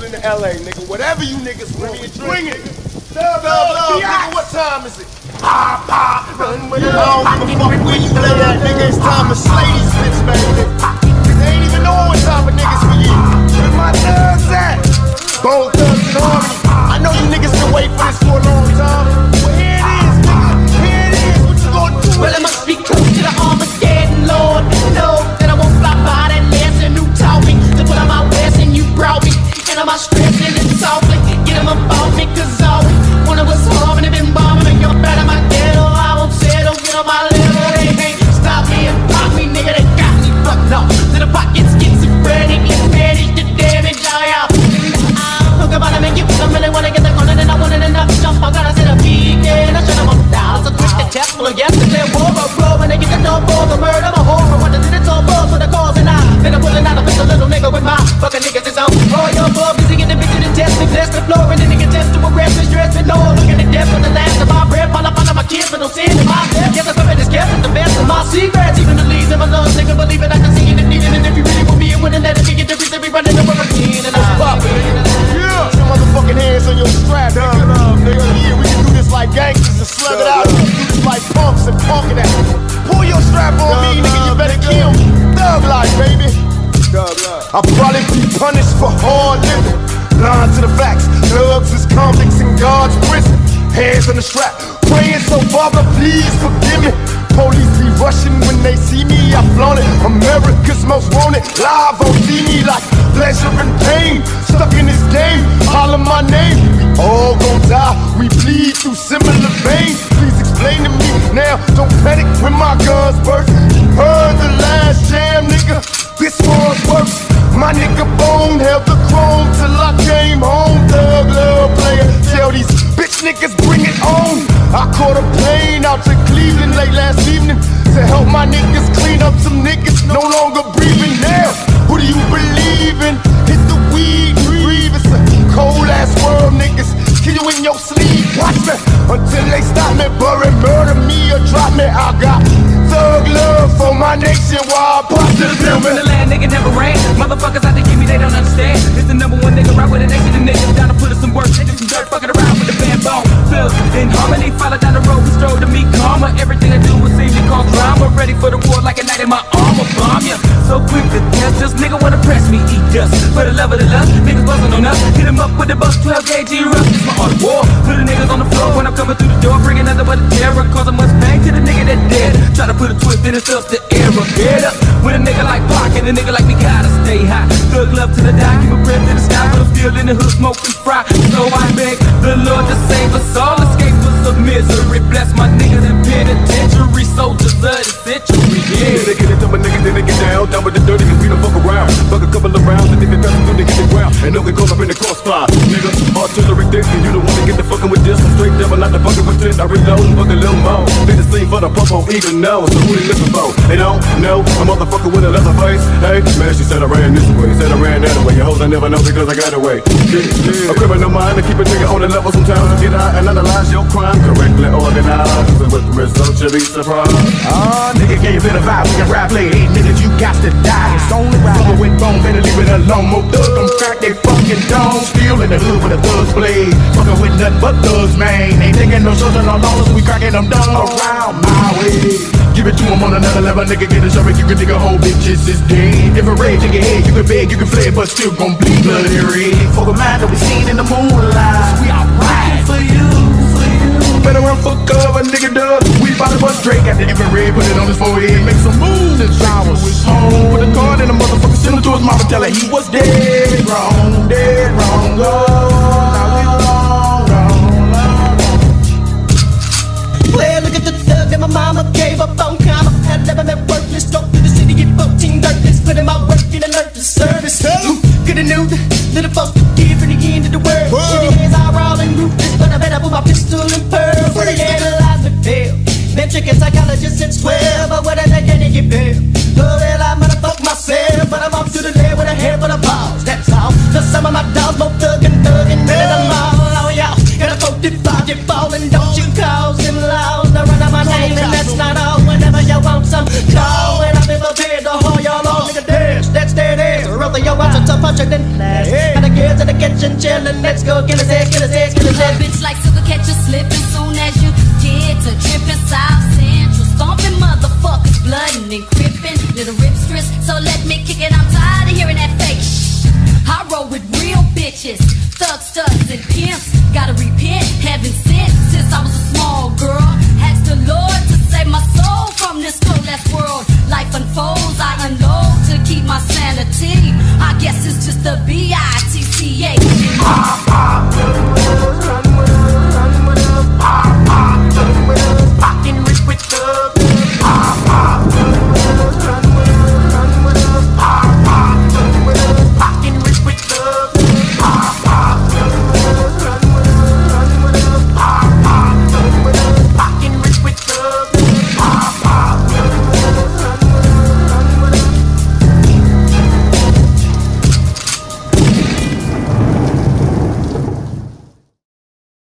rolling to LA, nigga. Whatever you niggas want, bring it. Nigga, what time is it? I don't give a fuck when you play that, nigga. It's time to slay these bitch, baby. They ain't even know what type of niggas we is. Where my thugs at? Bone Thugs and Harmony. I know you niggas been waiting for this for a long time. Well, here it is, nigga. Here it is. What you gonna do? Well, I must be close to the Armageddon, Lord. No, that I won't fly by that lesson who taught me to put on my west and you brought me. And I'm stressing it softly. Get them about me, cause always when I was home and they been bombing me, you're better my ghetto. I won't settle, get on my level. They can't stop me and pop me, nigga. They got me fucked up. To the pockets, get some ready, get ready to damage, y'all. Talk about it, make you feel really wanna get the corner, and I want it enough to jump. I gotta set a peak, and I shut them up down. So quick to test, full of yes, to clear war, but bro, when they get the door for the murder, I'm a horror. What the it's all balls for the cause, and then I'm pulling out a bitch, a little nigga with my fucking niggas is on. Oh, your boy busy getting bitch to the test, and bless the floor, and the nigga test to arrest and stress, and no, look at the depth of the last of my breath, all up under my kids, but no sin in my death. Yes, I'm coming this kept the best of my secrets, even the leads in my lungs, nigga, believe it, I can see it and need it, and if you really want me, it wouldn't let it be, get the reason we running over again, and I'm popping. Yeah, your motherfucking hands on your strap, nigga. Yeah, we can do this like gangsters and slug it out. We can do this like punks and punkin' that. Pull your strap on me, nigga, you better kill me. Thug life, baby. I'll probably be punished for hard living. Blind to the facts, thugs is convicts in God's prison. Hands on the strap, praying so Father, please forgive me. Police be rushing when they see me, I flaunt it. America's most wanted, live on TV like pleasure and pain. Stuck in this game, holler my name. We all gon' die, we bleed through similar veins. Please explain to me now, don't panic when my guns burst. Heard the last jam, nigga, this one's worse. My nigga Bone held the chrome till I came home. Thug love player, tell these bitch niggas bring it on. I caught a plane out to Cleveland late last evening to help my niggas clean up some niggas no longer breathing now. Who do you believe in? Hit the weed, breathe. It's a cold ass world, niggas. Kill you in your sleep, watch me until they stop me, bury, murder me or drop me. I got thug love for my nation while I pop to the From the land, nigga never rain. Motherfuckers out to give me, they don't understand. It's the number one nigga right with the nation and niggas down to put us some work. They do some dirt, fucking around with the band bone. Feel in harmony, follow down the road, we stroll to meet karma. Everything I do will seem to cause drama. Ready for the war like a knight in my armor, bomb ya. So quick to test this nigga wanna press me, eat dust. For the love of the lust, niggas buzzing on us. Hit him up with the bus, 12 gauge rough. It's my art of war. Put the niggas on the floor when I'm coming through the door, bringing nothing but a terror. Cause I must bang to the nigga that dead. Try to put a twist in his stuff to error. Get up when a nigga like Pac and a nigga like me gotta stay high. Thug love to the die, keep a breath in the sky, but I'm still in the hood smoking fry. So I beg the Lord to save us all, escape us of misery. Bless my niggas in penitentiary, soldiers of the century. Yeah, they get into my niggas, then they get down with the dirty, cause we don't fuck around. Fuck a couple of rounds, and if they pass through, they hit the ground. And no, we call up in the crossfire. Nigga, artillery thick, and you don't wanna get the fucking with this. I'm straight devil, not the fucking pretend. I reload and fuck a little more. They the same for the purple, even know. So who they looking for? They don't know. A motherfucker with a leather face. Hey, man, she said I ran this way, said I ran that way. Your hoes I never know because I got away. Yeah. A criminal mind to keep a nigga on the level sometimes. To get out and analyze your crime correctly organized. And with the result, you'll be surprised. Nigga gave it a vibe, we can rap play. Hey, niggas, you got to die. It's only right. Someone with bone, better leave it alone. More thugs, don't crack they fucking domes. Still in the hood with a thug's blade. Fucking with nothing but thugs, man. Ain't taking no shows and no losses, we cracking them down around my way. Give it to him on another level, nigga, get a show. You can dig a whole bitches is dead. If a rage in your head, you can beg, you can flare, but still gon' bleed bloody red. For the mind that we seen in the moonlight, we all right for you, for you. Better run for cover, nigga, duh. We bout to bust Drake at the infrared, put it on his forehead, make some moves and showers. Home with a card and a motherfucker, send him to his mama, tell her he was dead wrong, oh, now we long. Well, look at the thug that my mama gave up on karma. Had never been worthless, drove through the city, get 14 dirtless, put in my work in an earthly service. Who could've knew that little folks could give in the end of the world? In the years I roll and ruthless, but I better put my pistol in pearl. When they analyze me fail, metric and psychologist since 12, but what did they get bail? Oh well, I might have fucked myself, but I'm off to the left with a hair full of balls. That's all. Cause some of my dogs both thuggin', better than them all. Oh y'all, got a 45, you fallin', don't you cause them laws. Now run out my name and that's not all. Whenever you want some call, and I've been prepared to haul y'all on. Nigga dash, that's there it is. Or rather your watch a tough puncher than flash. And the kids and the catch let's go, kill his head, kill his head, kill his head. Bitch like sugar, catch you slipping soon as you get to tripping South Central. Stomping motherfuckers, blooding and crippin', little ripstress. So let me kick it, I'm tired of hearing that fake shh. I roll with real bitches, thugs, studs, and pimps. Gotta repent, heaven sent since I was a small girl. Ask the Lord to save my soul from this cold-ass world. Life unfolds, I unload to keep my sanity. I guess it's just the B-I-T-C-H.